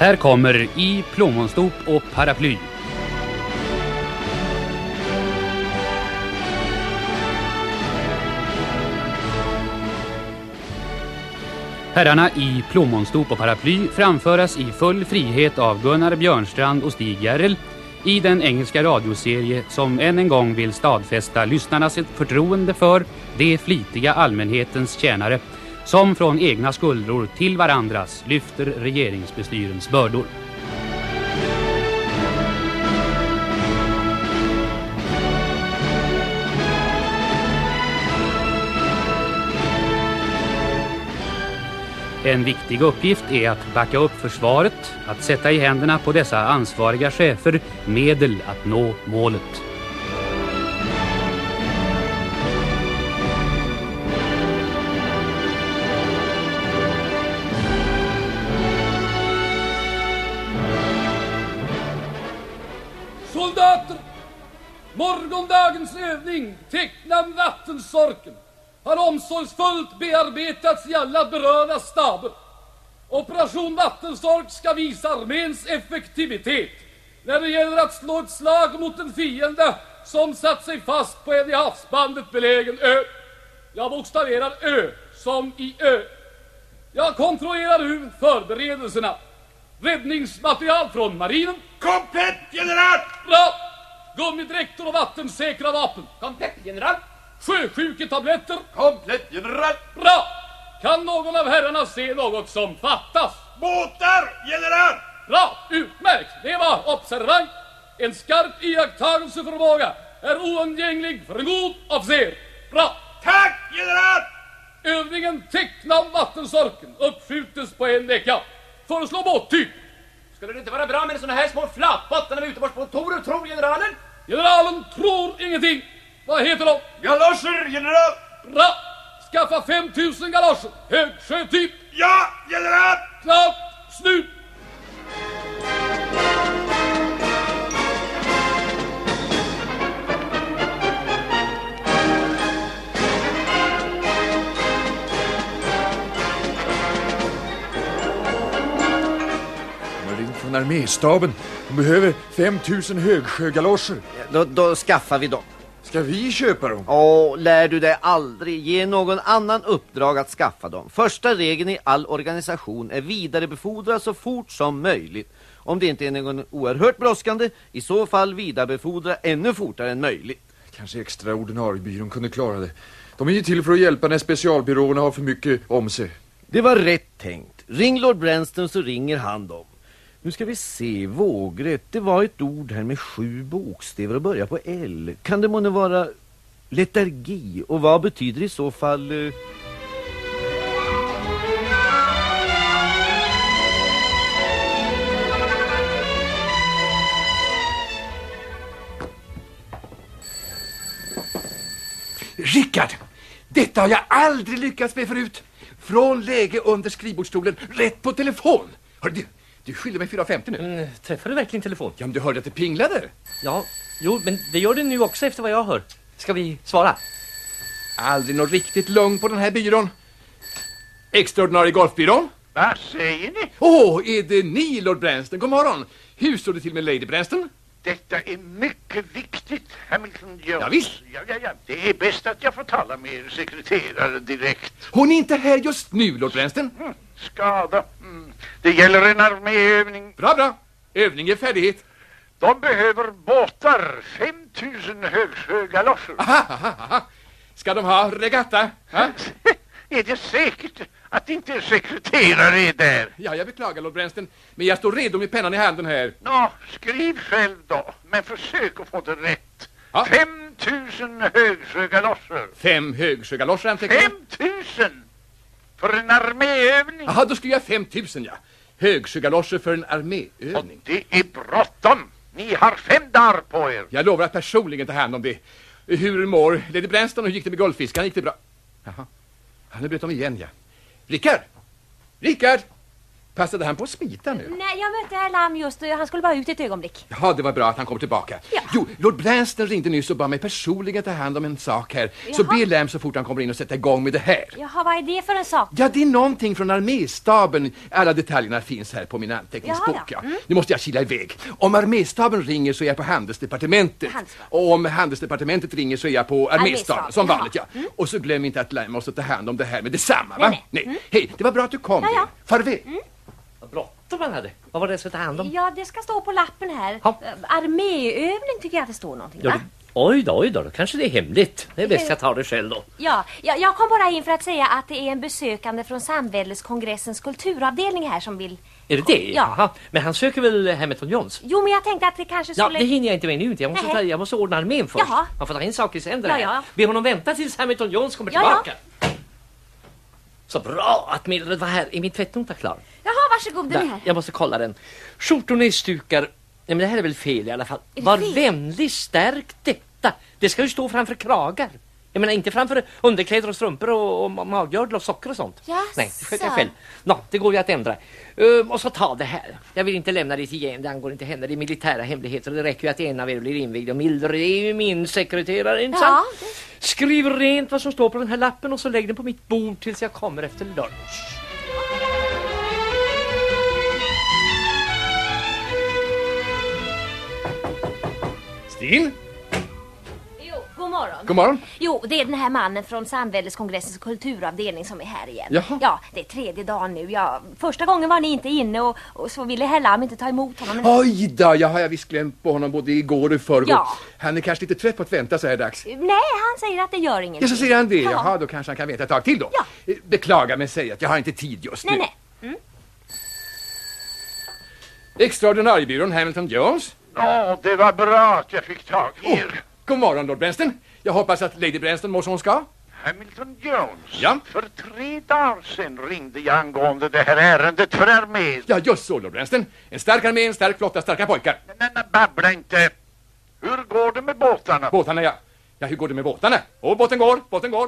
Här kommer i plommonstop och paraply. Herrarna i plommonstop och paraply framföras i full frihet av Gunnar Björnstrand och Stig Järrel i den engelska radioserie som än en gång vill stadfästa lyssnarnas förtroende för de flitiga allmänhetens tjänare som från egna skuldror till varandras lyfter regeringsbestyrens bördor. En viktig uppgift är att backa upp försvaret, att sätta i händerna på dessa ansvariga chefer medel att nå målet. Soldater! Morgondagens övning, tecknad vattensorken, har omsorgsfullt bearbetats i alla berörda staber. Operation Vattensork ska visa arméns effektivitet när det gäller att slå ett slag mot en fiende som satt sig fast på en i havsbandet belägen ö. Jag bokstaverar ö som i ö. Jag kontrollerar nu förberedelserna. Räddningsmaterial från marinen. Komplett, general! Bra! Gummidräkter och vattensäkra vapen. Komplett, general! Sjösjuketabletter. Komplett, general! Bra! Kan någon av herrarna se något som fattas? Båtar, general! Bra! Utmärkt! Det var observant. En skarp iakttagelseförmåga är oundgänglig för en god officer. Bra! Tack, general! Övningen teckna om vattensorken uppskjutes på en vecka. Föreslå båttyp. Skulle det inte vara bra med såna här små flatbåtar när vi är ute på motorer, tror generalen? Generalen tror ingenting. Vad heter de? Galoscher, general! Bra! Skaffa 5000 galoscher. Högsjötyp. Ja, general! Klart! Slut! Från arméstaben. De behöver 5000 högsjögaloscher. Då skaffar vi dem. Ska vi köpa dem? Lär du dig aldrig ge någon annan uppdrag att skaffa dem. Första regeln i all organisation är vidarebefordra så fort som möjligt. Om det inte är någon oerhört brådskande, i så fall vidarebefordra ännu fortare än möjligt. Kanske extra ordinariebyrån kunde klara det. De är ju till för att hjälpa när specialbyråerna har för mycket om sig. Det var rätt tänkt. Ring Lord Branston så ringer han dem. Nu ska vi se, vågrätt, det var ett ord här med 7 bokstäver och börja på L. Kan det månne vara letargi? Och vad betyder i så fall... Rickard, detta har jag aldrig lyckats med förut. Från läge under skrivbordsstolen, rätt på telefon. Hörru du skyller mig 4,50 nu. Träffar du verkligen telefon? Ja, men du hörde att det pinglade. Ja, jo, men det gör det nu också efter vad jag hör. Ska vi svara? Aldrig något riktigt lugn på den här byrån. Extraordinarie golfbyrån. Vad säger ni? Är det ni, Lord Branston? God morgon. Hur står det till med Lady Branston? Detta är mycket viktigt, Hamilton Jones. Ja, visst. Ja. Det är bäst att jag får tala med er sekreterare direkt. Hon är inte här just nu, Lord Branston. Skada. Det gäller en arméövning. Bra. Övning är färdighet. De behöver båtar. 5000 högsjögaloscher. Aha. Ska de ha regatta? Är det säkert att inte sekreterare är där? Ja, jag beklagar, Lord Branston. Men jag står redo med pennan i handen här. Skriv själv då. Men försök att få det rätt. Ja. 5000 högsjögaloscher. 5 högsjögaloscher antecknar. 5000 för en arméövning. Jaha, då skulle jag 5000, ja. Högsjögaloscher för en arméövning. Och det är bråttom. Ni har 5 dagar på er. Jag lovar att personligen ta hand om det. Hur mår Lady Branston och hur gick det med guldfiskarna? Gick det bra? Jaha. Nu bröt de igen, ja. Rickard! Passade han på att smita nu? Nej, jag mötte herr Lam just och han skulle bara ut ett ögonblick. Ja, det var bra att han kom tillbaka. Ja. Jo, Lord Branston ringde nyss och bad mig personligen ta hand om en sak här. Så be Lam så fort han kommer in och sätta igång med det här. Jaha, vad är det för en sak? Ja, det är någonting från arméstaben. Alla detaljerna finns här på min anteckningsbok. Ja. Nu måste jag kila iväg. Om arméstaben ringer så är jag på handelsdepartementet. Och om handelsdepartementet ringer så är jag på arméstaben. Som vanligt, ja. Och så glöm inte att Lam måste ta hand om det här med detsamma, va? Nej. Hej, det var bra att du kom. Ja. Farväl. Vad bråttom man hade. Vad var det som ta hand om? Ja, det ska stå på lappen här. Ja. Arméövning tycker jag att det står någonting, Ja, va? oj då. Kanske det är hemligt. Det är bäst jag tar det själv då. Ja, jag kom bara in för att säga att det är en besökande från Samväldeskongressens kulturavdelning här som vill... Är det det? Ja. Jaha. Men han söker väl Hamilton Johns? Jo, men jag tänkte att det kanske Ja, skulle... det hinner jag inte med nu. Jag måste ordna armén först. Jaha. Man får ta in saker i sänder Ja. Be honom vänta tills Hamilton Johns kommer Ja. tillbaka. Så bra att Mildred var här. Är min tvättnota klar? Jaha, varsågod, den Där, här. jag måste kolla den. Skjortorna är stukar. Nej, men det här är väl fel i alla fall. Är det Var fel? vänlig, stärk detta. Det ska ju stå framför kragar. Jag menar inte framför underkläder och strumpor och maggördel och socker och sånt. Jaså. Nej, det sköter jag själv. Det går ju att ändra. Och så ta det här. Jag vill inte lämna det till Jane. Det angår inte henne. Det är militära hemligheter. Det räcker ju att en av er blir invigd. Och Mildred är ju min sekreterare, inte sant? Skriv rent vad som står på den här lappen och så lägg den på mitt bord tills jag kommer efter lunch. Stin? Jo, god morgon. God morgon. Jo, det är den här mannen från Samväldeskongressens kulturavdelning som är här igen. Jaha. Ja, det är 3:e dagen nu. Ja, första gången var ni inte inne och så ville herr Lam inte ta emot honom. Men... Oj då, jag har visst glömt på honom både igår och förrgår. Ja. Han är kanske lite trött på att vänta så här dags. Nej, han säger att det gör ingenting. Ja, så säger han det. Ja. Jaha, då kanske han kan vänta ett tag till då. Ja. Beklagar mig säga att jag har inte tid just nu. Nej. Extraordinariebyrån Hamilton Jones. Ja, det var bra att jag fick tag i er. God morgon, Lord Branston. Jag hoppas att Lady Branston mår som hon ska. Hamilton Jones. Ja. För 3 dagar sedan ringde jag angående det här ärendet för armén. Ja, just så, Lord Branston. En stark armé, en stark flotta, starka pojkar. Men babbla inte. Hur går det med båtarna? Båtarna, ja. Ja, hur går det med båtarna? Båten går.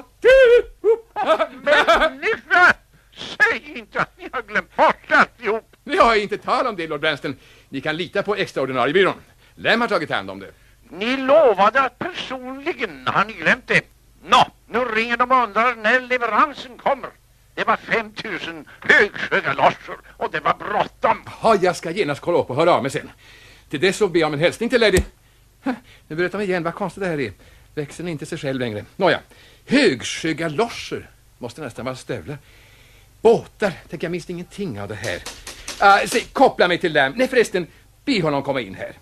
Människa! Säg inte att ni har glömt bort alltihop. Jag har inte tal om det, Lord Branston. Ni kan lita på extraordinariebyrån. Lam har tagit hand om det. Ni lovade att personligen, har ni glömt det? Nu ringer de och undrar när leveransen kommer. Det var 5000 högsjögaloscher och det var bråttom. Ja, jag ska genast kolla upp och höra av mig sen. Till dess så ber jag om en hälsning till Lady. Nu berättar mig igen vad konstigt det här är. Växeln är inte sig själv längre. Nåja, högsjögaloscher måste nästan vara stövlar. Båtar, tänker jag minst ingenting av det här. Koppla mig till Lam. Nej förresten, be honom komma in här.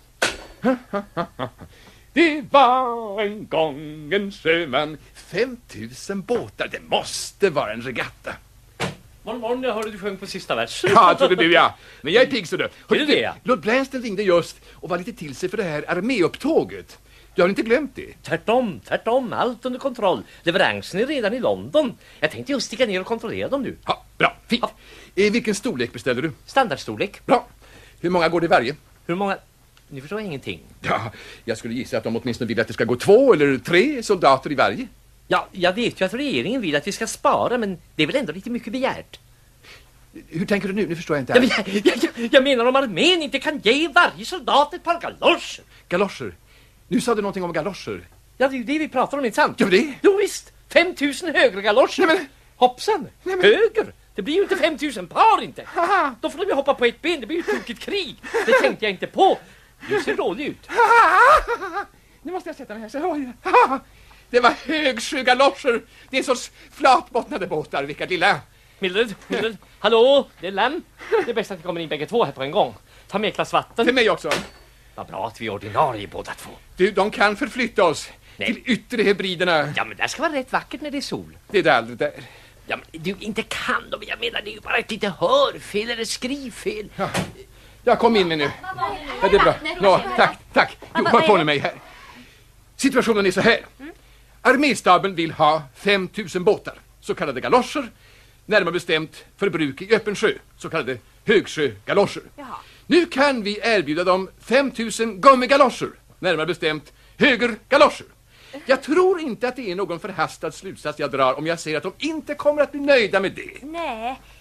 Det var en gång en sjöman. 5000 båtar, det måste vara en regatta. Morgon, jag hörde du sjöng på sista versen. Ja, trodde du, ja. Men jag är pigg så du. Är det det? Lord Branston ringde just och var lite till sig för det här arméupptåget. Du har inte glömt det? Tvärtom, allt under kontroll. Leveransen är redan i London. Jag tänkte just sticka ner och kontrollera dem nu. Ja, bra, fint. Vilken storlek beställer du? Standardstorlek. Bra. Hur många går det varje? Hur många? Ni förstår ingenting. Ja, jag skulle gissa att de åtminstone vill att det ska gå 2 eller 3 soldater i varje. Ja, jag vet ju att regeringen vill att vi ska spara, men det är väl ändå lite mycket begärt. Hur tänker du nu? Nu förstår jag inte. Jag menar om armén inte kan ge varje soldat ett par galoscher. Galoscher? Nu sa du någonting om galoscher. Ja, det är ju det vi pratar om, inte sant? Ja, det? Jo visst, 5000 högre galoscher. Nej, men... Hoppsan, Nej, men... höger. Det blir ju inte 5000 par inte. Då får de ju hoppa på ett ben, det blir ju ett tokigt krig. Det tänkte jag inte på. Du ser dålig ut. Nu måste jag sätta mig här så. Det var högsjögaloscher. Det är så flatbottnade båtar, vilka lilla. Mildred, hallå, det är Lam. Det är bäst att vi kommer in bägge två här på en gång. Ta med ett glas vatten. Till mig också. Vad bra att vi är ordinarie båda två. Du, de kan förflytta oss till yttre Hebriderna. Ja, men det ska vara rätt vackert när det är sol. Det är det aldrig där. Ja, men du inte kan de. Jag menar, det är ju bara ett lite hörfel eller skrivfel. Ja. Jag kom in med nu. Ja, det är bra. Nå, tack. Jo, hör på mig här. Situationen är så här. Arméstaben vill ha 5000 båtar, så kallade galoscher. Närmare bestämt för bruk i öppen sjö, så kallade högsjögaloscher. Nu kan vi erbjuda dem 5000 gummigaloscher, närmare bestämt högergaloscher. Jag tror inte att det är någon förhastad slutsats jag drar om jag säger att de inte kommer att bli nöjda med det. Nej,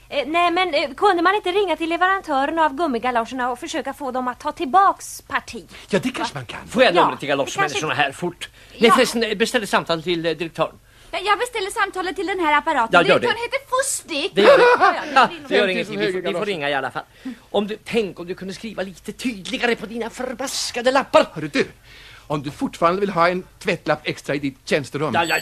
Nej, men kunde man inte ringa till leverantören av gummigaloscherna och försöka få dem att ta tillbaks parti? Ja, det kanske man kan. Får jag numret till galoschmänniskorna här fort? Nej, förresten, beställde samtal till direktören. Ja, jag beställer samtalet till den här apparaten. Ja, gör det. Direktören heter Fustik. Det gör det. Ja, Det gör ingenting, vi får ringa i alla fall. Tänk om du kunde skriva lite tydligare på dina förbaskade lappar. Hörru du, om du fortfarande vill ha en tvättlapp extra i ditt tjänsterum. Ja.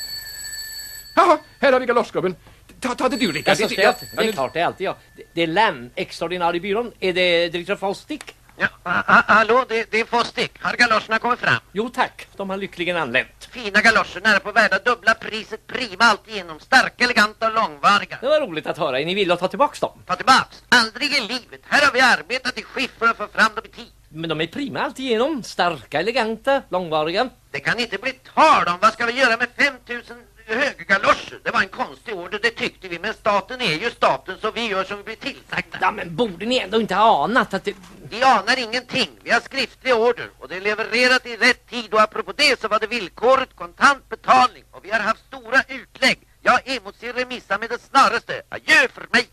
Jaha, här har vi galoschgubben. Ta det du, Rickard. Det är klart, det är alltid jag. Det är Lam, extraordinär i byrån. Är det direktör Fostik? Ja, hallå, det är Fostik. Har galoscherna kommit fram? Jo tack, de har lyckligen anlänt. Fina galoscher, nära på värda dubbla priset, prima allt igenom. Starka, eleganta och långvariga. Det var roligt att höra. Är ni villiga att ta tillbaks dem? Ta tillbaks? Aldrig i livet. Här har vi arbetat i skift för att få fram dem i tid. Men de är prima allt igenom. Starka, eleganta, långvariga. Det kan inte bli tal om. Vad ska vi göra med 5000 högergaloscher? Det var en konstig order, det tyckte vi. Men staten är ju staten, så vi gör som vi blir tillsagda. Ja, men borde ni ändå inte ha anat att det... Vi anar ingenting. Vi har skriftlig order och det är levererat i rätt tid. Och apropå det så var det villkoret kontant betalning. Och vi har haft stora utlägg. Jag emotser remissa med det snaraste. Adjö för mig.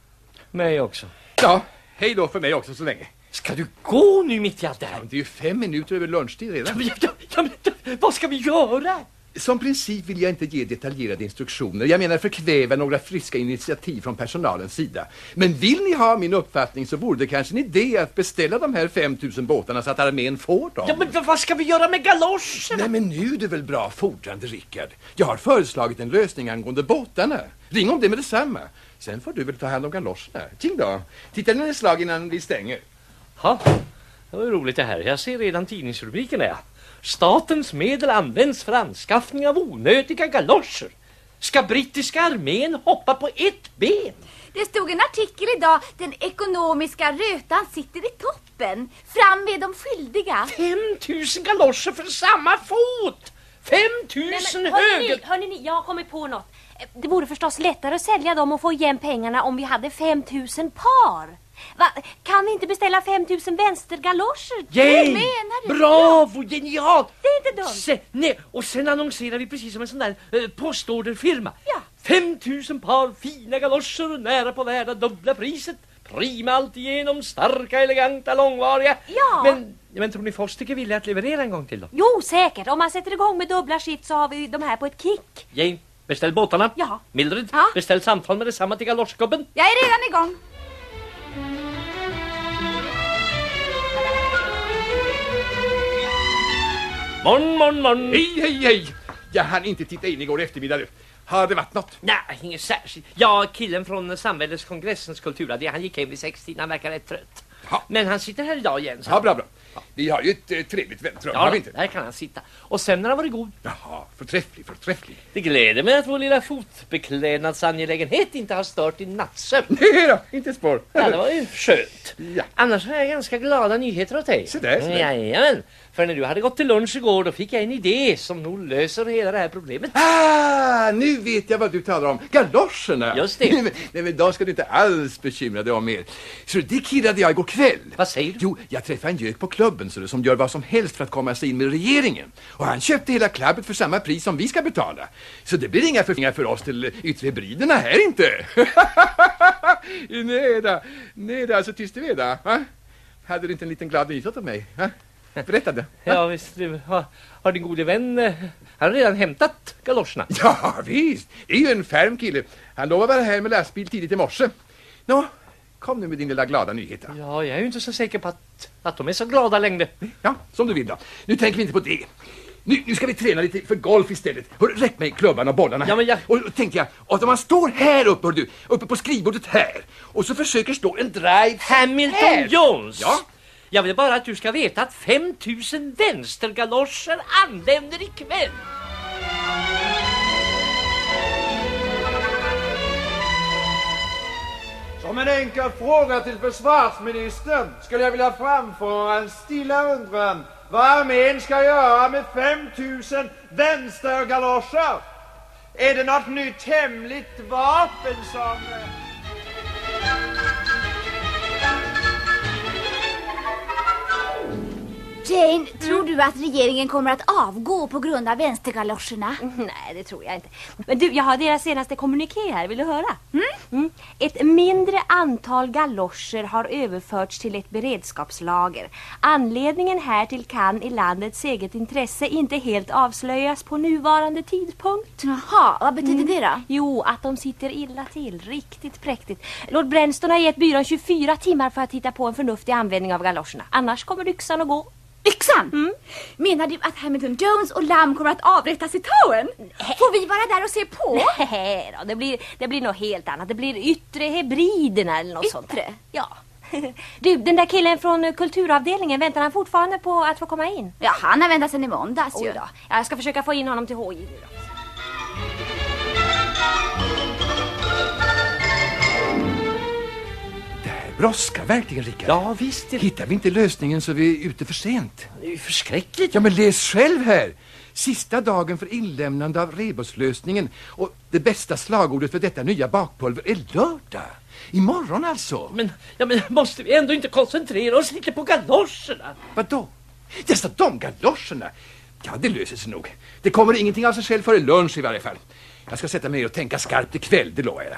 Mig också. Ja, hej då för mig också så länge. Ska du gå nu mitt i allt det här? Ja, det är ju 5 minuter över lunchtid redan. Vad ska vi göra? Som princip vill jag inte ge detaljerade instruktioner. Jag menar förkväva några friska initiativ från personalens sida. Men vill ni ha min uppfattning så vore det kanske en idé att beställa de här 5000 båtarna så att armén får dem. Ja, men vad ska vi göra med galoscherna? Nej, men nu är det väl bra fordrande, Rickard. Jag har föreslagit en lösning angående båtarna. Ring om det med detsamma. Sen får du väl ta hand om galoscherna. Ting då. Titta den är slag innan vi stänger. Ja, det var roligt det här. Jag ser redan tidningsrubriken där. Statens medel används för anskaffning av onödiga galoscher. Ska brittiska armén hoppa på ett ben? Det stod en artikel idag. Den ekonomiska rötan sitter i toppen. Fram med de skyldiga. 5000 galoscher för samma fot! 5000 höger... Hörrni, jag har kommit på något. Det vore förstås lättare att sälja dem och få igen pengarna om vi hade 5000 par. Kan vi inte beställa 5000 vänstergaloscher? Yay! Hur menar du? Bravo, genialt! Det är inte dumt. Nej, och sen annonserar vi precis som en sån där postorderfirma. Ja. 5000 par fina galoscher nära på värda dubbla priset. Prima allt igenom, starka, eleganta, långvariga. Ja. Men tror ni Fostik är villig att leverera en gång till då? Jo, säkert. Om man sätter igång med dubbla skift så har vi de här på ett kick. Jane, beställ båtarna. Ja. Mildred, Ja. beställ samtal med detsamma till galoschgubben. Jag är redan igång. Morgon. Hej. Jag hann inte titta in igår eftermiddag nu. Har det varit något? Nej, inget särskilt. Ja, killen från samväldeskongressens kulturradio, han gick hem vid 6-tiden, han verkar rätt trött. Ja. Men han sitter här idag igen. Så. Ja, bra. Vi har ju ett trevligt väntrum, har vi inte? Där kan han sitta. Och sen när han varit god. Jaha, förträfflig. Det gläder mig att vår lilla fotbeklädnadsangelägenhet inte har stört din nattsömn. Nej då, inte spår. Ja, det var ju skönt. Ja. Annars har jag ganska glada nyheter åt dig. Så där. Jajamän. För när du hade gått till lunch igår då fick jag en idé som nog löser hela det här problemet. Nu vet jag vad du talar om. Galoscherna. Just det. Nej, men då ska du inte alls bekymra dig om mer. Så det killade jag igår kväll. Vad säger du? Jo, jag träffade en gök på klubben så det, som gör vad som helst för att komma sig in med regeringen. Och han köpte hela klubbet för samma pris som vi ska betala. Så det blir inga förfringar för oss till yttre briderna här inte. Nej då, alltså tyst du vet då. Hade du inte en liten glad nyhet åt mig? Berättade. Ja, visst. Har din gode vän han har redan hämtat galoscherna? Ja, visst. Det är ju en färm kille. Han lovar vara här med lastbil tidigt i morse. Nå, kom nu med din lilla glada nyhet. Ja, jag är ju inte så säker på att de är så glada längre. Ja, som du vill då. Nu tänker vi inte på det. Nu ska vi träna lite för golf istället. Räck mig klubbarna och bollarna här. Ja, men Och tänkte jag, att om man står här uppe på skrivbordet här och så försöker slå en drive Hamilton här. Jones. Ja. Jag vill bara att du ska veta att 5000 vänstergaloscher anländer ikväll. Som en enkel fråga till försvarsministern skulle jag vilja framföra en stilla undran vad armén ska göra med 5000 vänstergaloscher. Är det något nytt hemligt vapen som... Jane, tror du att regeringen kommer att avgå på grund av vänstergaloscherna? Nej, det tror jag inte. Men du, jag har deras senaste kommuniké här. Vill du höra? Ett mindre antal galoscher har överförts till ett beredskapslager. Anledningen härtill kan i landets eget intresse inte helt avslöjas på nuvarande tidpunkt. Jaha, vad betyder det då? Jo, att de sitter illa till. Riktigt präktigt. Lord Branston har gett byrån 24 timmar för att hitta på en förnuftig användning av galoscherna. Annars kommer yxan att gå. Yxan? Menar du att Hamilton Jones och Lamb kommer att avrättas i Towen? Får vi vara där och se på? Nej då, det blir något helt annat. Det blir yttre hebriderna eller något sånt. Yttre? Ja. Du, den där killen från kulturavdelningen, väntar han fortfarande på att få komma in? Ja, han har väntat sedan i måndags ju. Oj då. Jag ska försöka få in honom till HJ nu då. Bråskar verkligen, Rickard. Ja, visst. Hittar vi inte lösningen så vi är ute för sent? Det är ju förskräckligt. Ja, men läs själv här. Sista dagen för inlämnande av rebuslösningen. Och det bästa slagordet för detta nya bakpulver är lördag. Imorgon alltså. Men måste vi ändå inte koncentrera oss lite på galoscherna? Vadå? Dessa de galoscherna? Ja, det löser sig nog. Det kommer ingenting av sig själv före lunch i varje fall. Jag ska sätta mig och tänka skarpt ikväll, det lovar jag.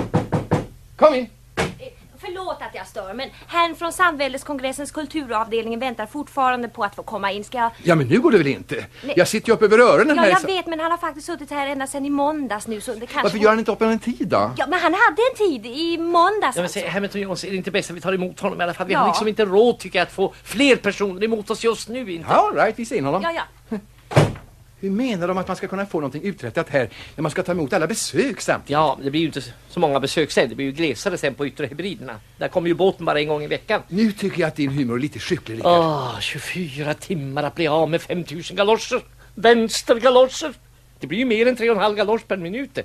Kom in. Förlåt att jag stör, men herrn från Samväldeskongressens kulturavdelningen väntar fortfarande på att få komma in. Ska jag... Ja, men nu går det väl inte? Nej. Jag sitter ju upp över öronen här. Ja, jag vet, men han har faktiskt suttit här ända sedan i måndags nu. Så det kanske... Varför gör han inte upp en tid då? Ja, men han hade en tid i måndags. Ja, men säg, Hamilton Jones, är det inte bäst att vi tar emot honom i alla fall? Vi Ja. har liksom inte råd, tycker jag, att få fler personer emot oss just nu. Inte. Ja, all right, vi ser in honom. Ja. Hur menar de att man ska kunna få någonting uträttat här när man ska ta emot alla besök samtidigt? Ja, det blir ju inte så många besök sen. Det blir ju glesare sen på yttre hybriderna. Där kommer ju båten bara en gång i veckan. Nu tycker jag att din humor är lite skicklig. 24 timmar att bli av med 5000 galoscher. Vänstergaloscher. Det blir ju mer än 3,5 galosch per minut.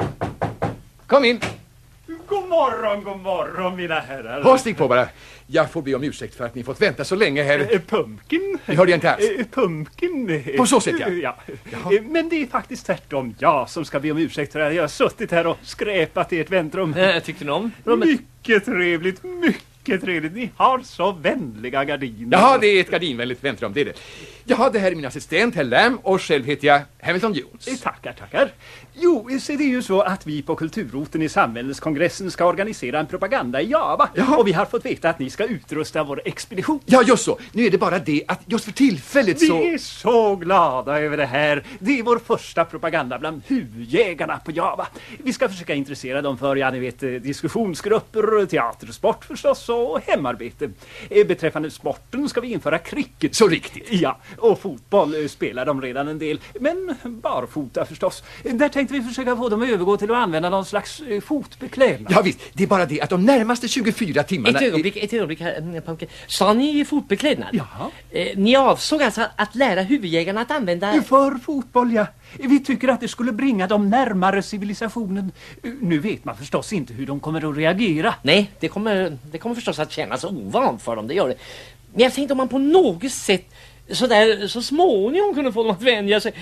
Kom in. God morgon mina herrar. Ha, stig på bara. Jag får be om ursäkt för att ni fått vänta så länge här. Pumpkin? Det hörde jag inte alls. Pumpkin? På så sätt, ja. Men det är faktiskt tvärtom jag som ska be om ursäkt för att jag har suttit här och skräpat i ett väntrum. Tyckte ni om? Mycket trevligt, mycket trevligt. Ni har så vänliga gardiner. Jaha, det är ett gardinvänligt väntrum, det är det. Jaha, det här är min assistent, herr Lamb, och själv heter jag Hamilton Jones. Tackar. Jo, så det är ju så att vi på kulturroten i Samväldeskongressen ska organisera en propaganda i Java. Jaha. Och vi har fått veta att ni ska utrusta vår expedition. Ja, just så. Nu är det bara det att just för tillfället så... Vi är så glada över det här. Det är vår första propaganda bland huvudjägarna på Java. Vi ska försöka intressera dem för, ja ni vet, diskussionsgrupper, teater, sport förstås och hemarbete. Beträffande sporten ska vi införa cricket. Så riktigt. Ja, och fotboll spelar de redan en del. Men barfota förstås. Där tänkte vi försöka få dem att övergå till att använda någon slags fotbeklädnad. Ja visst, det är bara det att de närmaste 24 timmarna... Ett ögonblick här, Pumpkin. Sa ni fotbeklädnad? Ja. Ni avsåg alltså att lära huvudjägarna att använda... För fotboll, ja. Vi tycker att det skulle bringa dem närmare civilisationen. Nu vet man förstås inte hur de kommer att reagera. Nej, det kommer förstås att kännas ovant för dem, det gör det. Men jag tänkte om man på något sätt så småningom kunde få dem att vänja sig.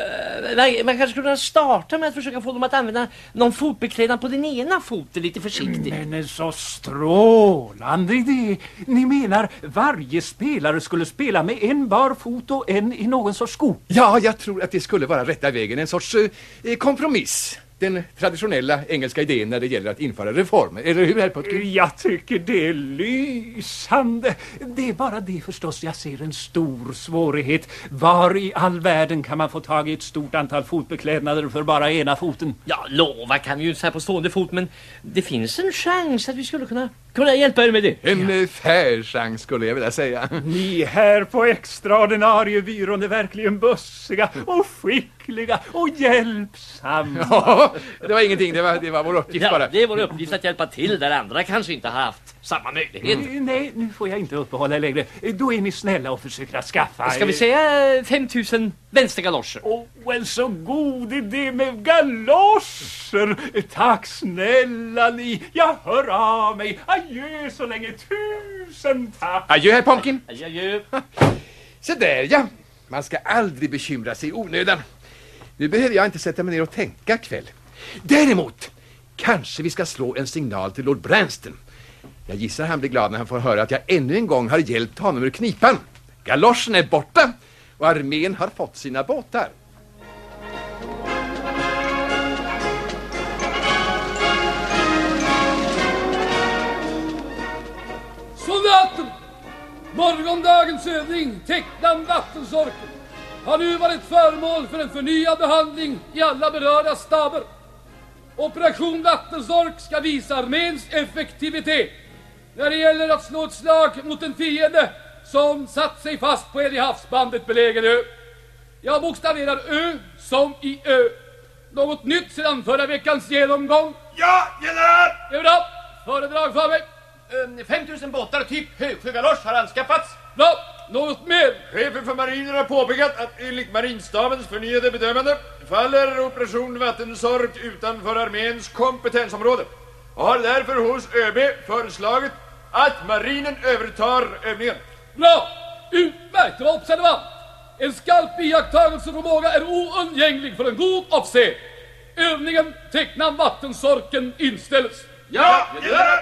Man kanske skulle starta med att försöka få dem att använda någon fotbeklädnad på den ena foten lite försiktigt. Men så strålande idé. Ni menar varje spelare skulle spela med en bar fot och en i någon sorts sko? Ja, jag tror att det skulle vara rätta vägen. En sorts kompromiss. Den traditionella engelska idén när det gäller att införa reformer. Eller hur, herr Pumpkin? Jag tycker det är lysande. Det är bara det förstås jag ser en stor svårighet. Var i all världen kan man få tag i ett stort antal fotbeklädnader för bara ena foten? Ja, lova kan vi ju inte säga på stående fot, men det finns en chans att vi skulle kunna hjälpa er med det. En fair chans skulle jag vilja säga. Ni här på extraordinariebyrån är verkligen bussiga och skickliga och hjälpsamma. Ja, det var ingenting, det var vår uppgift bara. Det är vår uppgift att hjälpa till där andra kanske inte har haft samma möjlighet. Nej, nu får jag inte uppehålla er längre. Då är ni snälla och försöker att skaffa... Ska vi säga 5000 vänstergaloscher? En så god idé med galoscher. Tack snälla ni. Jag hör av mig. Adjö så länge. Tusen tack. Adjö, herr Pumpkin. Adjö. Så där, ja. Man ska aldrig bekymra sig i onödan. Nu behöver jag inte sätta mig ner och tänka kväll. Däremot kanske vi ska slå en signal till Lord Branston. Jag gissar han blir glad när han får höra att jag ännu en gång har hjälpt honom ur knipan. Galoscherna är borta och armén har fått sina båtar. Soldater! Morgondagens övning, tecknam vattensorken, har nu varit föremål för en förnyad behandling i alla berörda staber. Operation Vattensork ska visa arméns effektivitet när det gäller att slå ett slag mot en fiende som satt sig fast på en i havsbandet belägen ö. Jag bokstaverar Ö som i Ö. Något nytt sedan förra veckans genomgång? Ja, general! Det är bra. Föredrag för mig. 5000 båtar typ högsjögalosch har anskaffats. Bra. Något mer? Chefen för marinen har påpekat att enligt marinstabens förnyade bedömande faller operation Vattensork utanför arméns kompetensområde och har därför hos ÖB föreslagit att marinen övertar övningen. Bra! Utmärkt och observant! En skarp iakttagelseförmåga är oundgänglig för en god officer. Övningen tecknam Vattensorken inställs. Ja, general!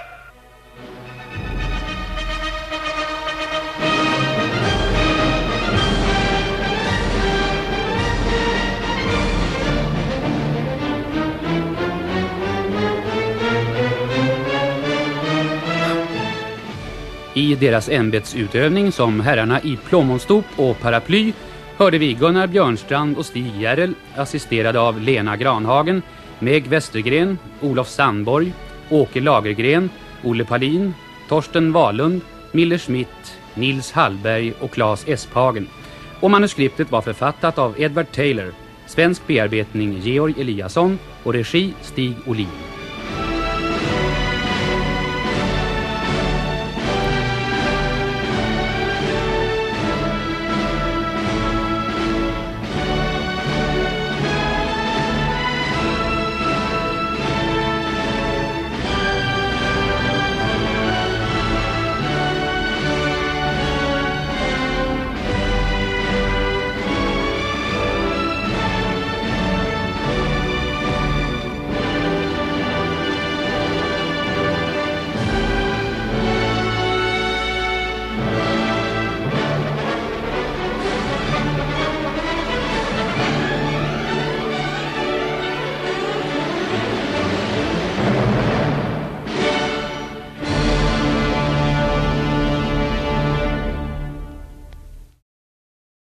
I deras ämbetsutövning som herrarna i plåmonstop och paraply hörde vi Gunnar Björnstrand och Stig Järrel assisterade av Lena Granhagen, Meg Westergren, Olof Sandborg, Åke Lagergren, Olle Palin, Torsten Wahlund, Miller Schmidt, Nils Hallberg och Claes Espagen. Och manuskriptet var författat av Edward Taylor, svensk bearbetning Georg Eliasson och regi Stig Olin.